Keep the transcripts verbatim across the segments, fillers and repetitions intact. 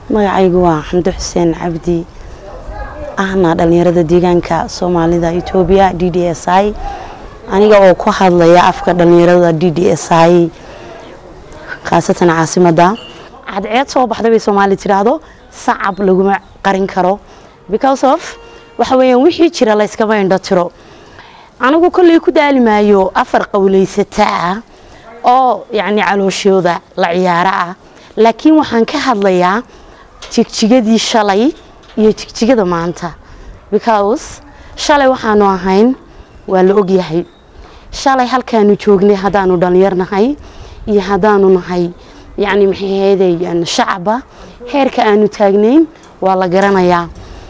magacaygu waa Xamdi Xuseen Cabdi ahna dhalinyarada deegaanka Soomaalida Itoobiya D D S I aniga oo ku hadlaya afka dhalinyarada D D S I khaasatan caasimada cadceed soo baxday bay Soomaali tiraahdo sacab laguma qarin karo because of waxa weeyaan wixii jira la iska bayn dhatiro anigu kulli ku daalimaayo afar qowleysata oo yaani calooshooda la ciyaara laakiin waxaan ka hadlayaa jigjigadii shalay iyo jigjigada maanta because shalay waxaanu ahayn waa la og yahay shalay halkaanu joognay hadaanu dhalinyarnahay iyo hadaanu nahay yaani maxay heedayaan shacaba heerka aanu taagnayn waa la garanayaa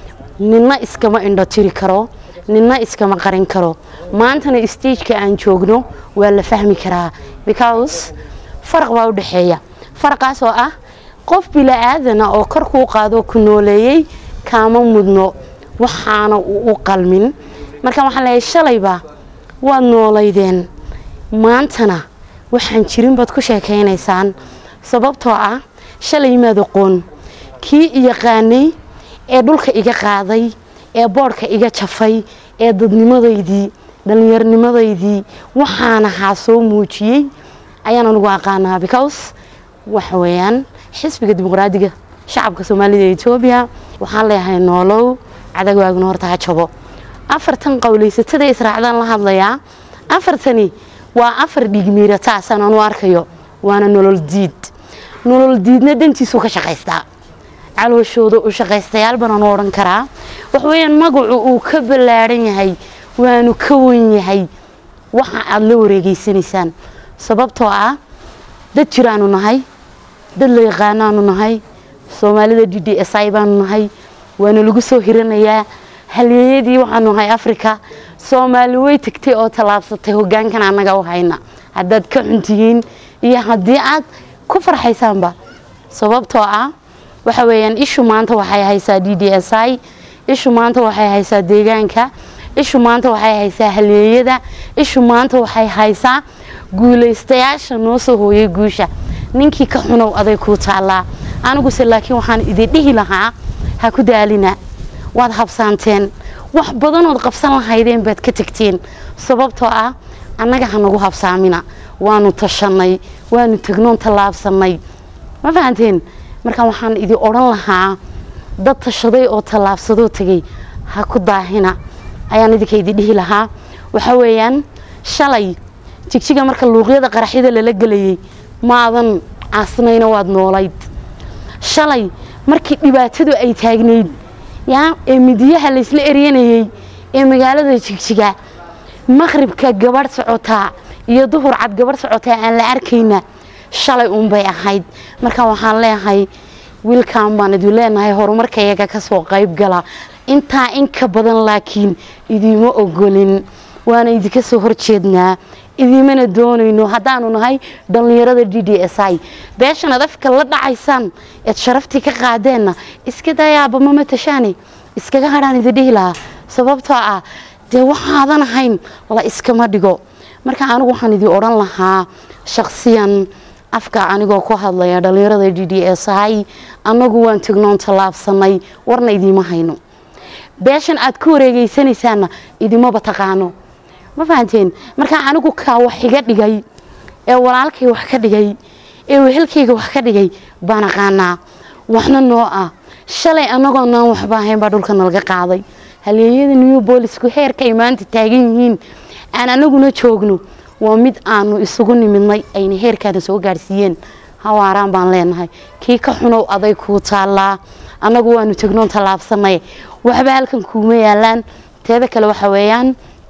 ninna iskama indho tiri karo ninna iskama qarin karo maantana stage-ka aan joogno waa la fahmi karaa because farq baa u dhaxeeya farqaas oo ah qof bila aadana oo kor ku qaado ku nooleeyay kaama mudno waxaana uu qalmin marka waxaan leeyahay shalayba waa nooleydeen maantana waxaan jirin bad ku sheekeynaysaan sababtoo ah shalay maad aqoon kii yaqaanay ee dhulka iga qaaday ee boorka iga jafay ee dadnimadeydii dhalinyarnimadeydii waxaana ha soo muujiyay ayaan ugu aqaanaa because waxa weeyaan xisbiga dimuqraadiga shacabka Soomaalida Itoobiya waxaan leeyahay noolow cadawguna horta ha jabo afartan qowleysatada israacdan la hadlayaa afartani waa afar dhigmiira taasan oo arkayo waana nolol diid nolol diidna dantiisu ka shaqeystaa calooshooda u shaqeystayaal baan oran karaa wax weeyaan magacu uu ka balaaran yahay waanu ka weyn yahay waxa aad la wareegeysanaysaan sababtoo ah dad jiraanu nahay dad la yaqaanaanu nahay Soomaalida D D S I baanu nahay waana lagu soo hiranayaa halyeeyadii waxaanu nahay Afrika Soomaali way tagtay oo talaabsatay hoggaankan anaga u hayna haddaad ka xuntihiin iyo haddii aad ku farxaysaanba sababtoo ah waxa weeyaan ishu maanta waxay haysaa D D S I ishu maanta waxay haysaa deegaanka ishu maanta waxay haysaa halyeeyada ishu maanta waxay haysaa guuleystayaasha noo soo hooyay guusha ninkii ka xunow aday ku taalaa anigu se laakiin waxaan idin dhihi lahaa ha ku daalina waad habsaanteen wax badan oo qabsan lahaydeen baad ka tagteen sababtoo ah annaga ha nagu habsaamina waanu tashanay waanu tagnoon talaabsanay ma fahanteen marka waxaan idin oran lahaa dad tashaday oo talaabsado tagay ha ku daahina ayaan idinka idin dhihi lahaa waxa weeyaan shalay jigjiga marka luuqyada qaraxyada la galayay maadan asnayna waad noolayd shalay markii dhibaatadu ay taagneyd yaa ee midiyaha la isla eriyanayay ee magaalada jigjiga maghribka gabar socota iyo duhur cad gabar socota aan la arkayna shalay uun bay ahayd marka waxaan leeyahay wiilkaan baan idin leenahay horumarkayaga ka soo qayb gala intaa in ka badan laakiin idimo ogolin waana idinka soo horjeednaa idimana doonayno hadaanu nahay dhalinyarada D D S I beeshan adafka la dhacaysaan ee sharafti ka qaadeena iska dayaaba ma matashaani iskaga hadaan idin dhihi lahaa sababtoo ah de waxaadan ahayn la iskama dhigo marka anigu waxaan idin oran lahaa shakhsiyan afka anigoo ku hadlaya dhalinyarada D D S I anagu waan tagnoon talaabsanay warna idima hayno beeshan aad ku wareegeysanaysaan idima bataqaano ma fahanteen marka anigu ka wax iga dhigay ee walaalkay wax ka dhigay ee wehelkayga wax ka dhigay baan aqaanaa waxna noo ah shalay anagoo naan waxba ahayn baa dhulka nalaga qaaday halyeeyada new boolisku heerka imaanta taagan yihiin aan anaguna joogno waa mid aanu isugu nimidnay ayna heerkaana soo gaarsiiyeen hawaaraan baan leenahay kii ka xunow aday ku taalaa anagu waanu tagnoon talaabsanay waxba halkan kuuma yaalaan teeda kale waxa weeyaan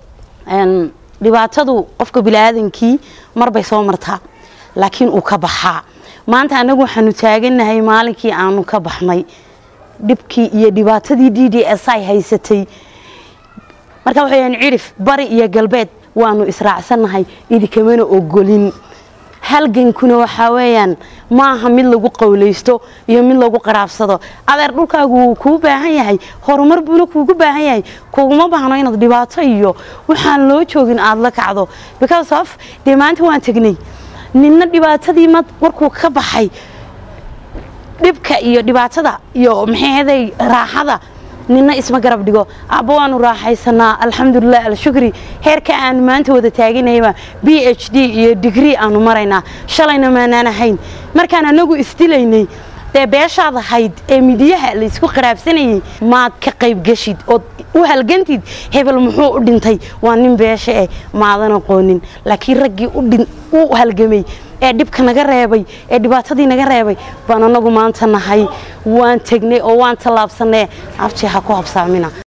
een dhibaatadu qofka bilaadanki marbay soo martaa laakiin uu ka baxaa maanta anagu waxaanu taaganahay maalinkii aanu ka baxnay dibkii iyo dhibaatadii D D S I haysatay marka waxaan cirif bari iyo galbeed waanu israacsanahay idinkamana ogolin halgankuna waxa weeyaan ma aha mid lagu qowleysto iyo mid lagu qaraabsado adeer dhulkaagu ku baahan yahay horumar buuna kuugu baahan yahay kuma baahno inaad dhibaato iyo waxaan loo joogin aad la kacdo because of de maanta waan tagnay ninna dhibaatadii mad warku ka baxay dhibka iyo dhibaatada iyo maxay raaxada nina isma garab dhigo abo waanu raaxaysanaa alxamdulillah alshukri heerka aan maanta wada taaginayba B H D iyo degree aanu maraynaa shalayna maanaan ahayn markaan anagu istilaynay ee beeshaada hayd ee midiyaha la isku qaraabsanayay maad ka qayb gashid oo u halgantid hebel muxuu u dhintay waa nin beesha ee maadan aqoonin laakiin raggii u dhin u halgamay ee dhibka naga reebay ee dhibaatadii naga reebay baan anagu maanta nahay waan tagnay oo waan talaabsanay afti ha ku habsaamina